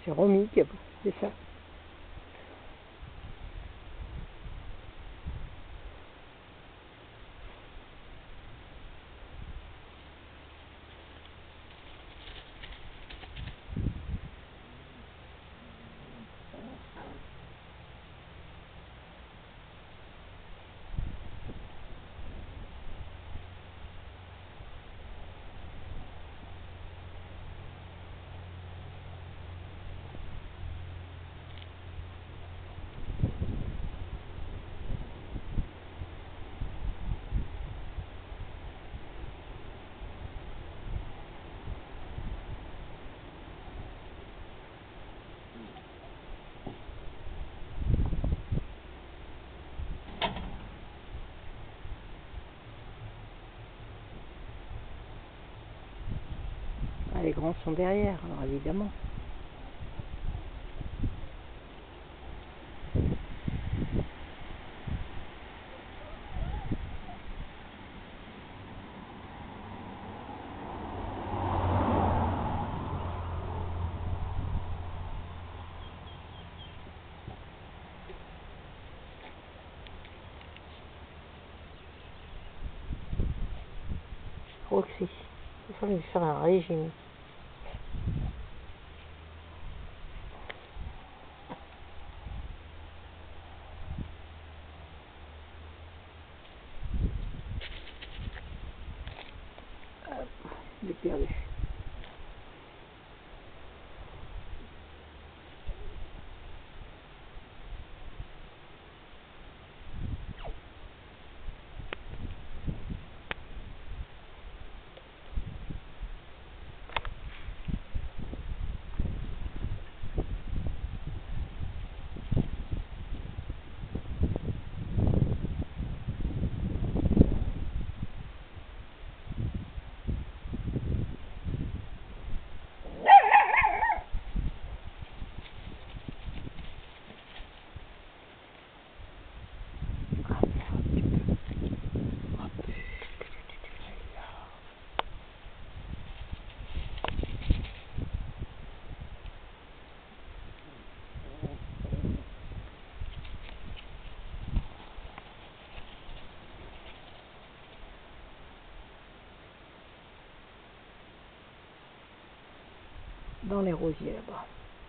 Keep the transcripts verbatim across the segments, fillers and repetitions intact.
C'est Romy qui a fait ça. Ah, les grands sont derrière, alors évidemment. Roxy, il faut lui faire un régime. Il est perdu. Dans les rosiers là-bas.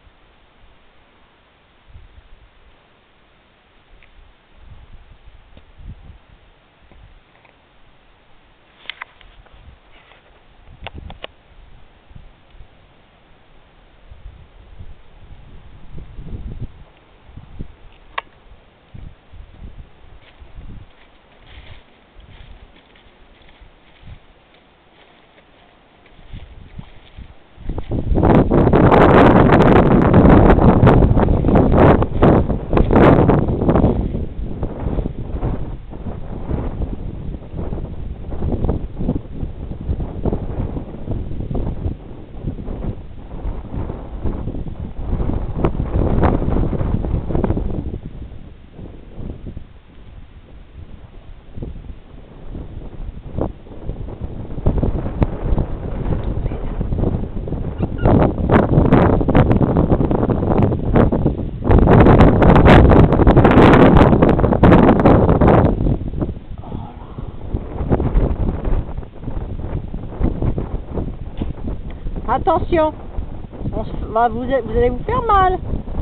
Attention, on se, bah, vous, vous allez vous faire mal.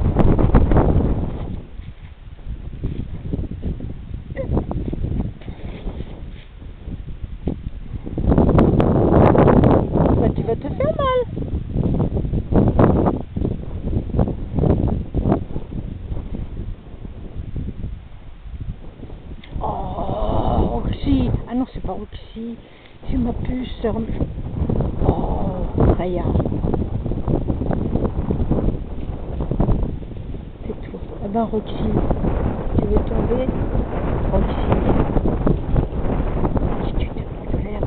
Bah, tu vas te faire mal. Oh, Roxy. Ah non, c'est pas Roxy. C'est ma puce. Oh, Raya. C'est tout. Ah ben, Roxy, tu veux tomber? Roxy. Si tu te lèves,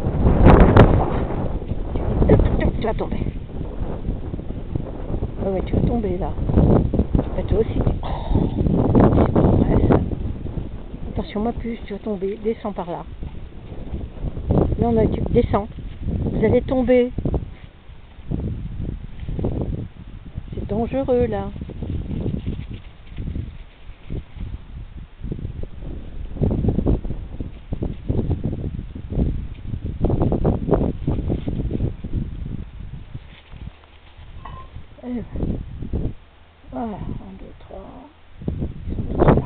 tu vas tomber. Ouais, ouais, tu vas tomber là. Bah, toi aussi. Oh, c'est pas vrai ça. Attention, ma puce, tu vas tomber. Descends par là. Non, là, tu descends. Vous allez tomber. C'est dangereux là. Et voilà, un, deux, trois. Ils sont tous là.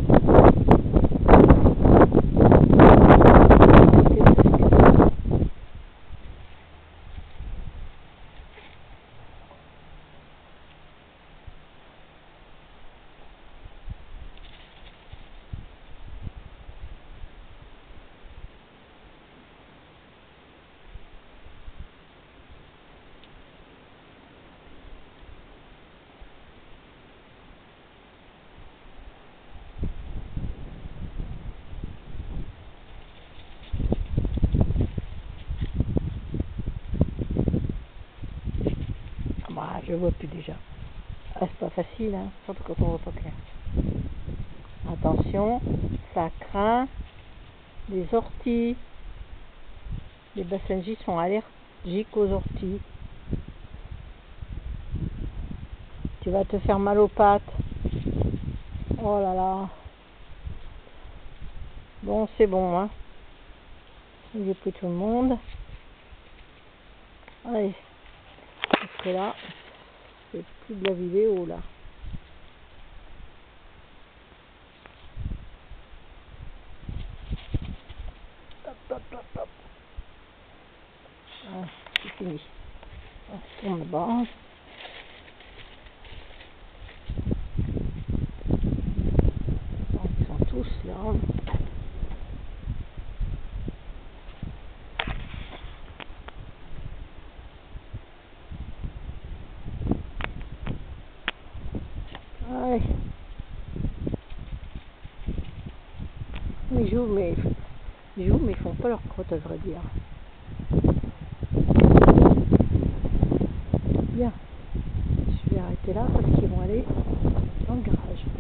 Bah, je vois plus déjà. Ah, c'est pas facile, hein, surtout quand on voit pas clair. Attention, ça craint les orties. Les basenjis sont allergiques aux orties. Tu vas te faire mal aux pattes. Oh là là. Bon, c'est bon, hein. J'ai pris tout le monde. Allez. Parce que là, c'est plus de la vidéo, là. Hop, hop, hop, hop. Ah, c'est fini. On tourne là-bas. Ils sont tous là. Ouais. Ils jouent, mais ils jouent, mais ils font pas leur crotte, à vrai dire. Bien. Je vais arrêter là parce qu'ils vont aller dans le garage.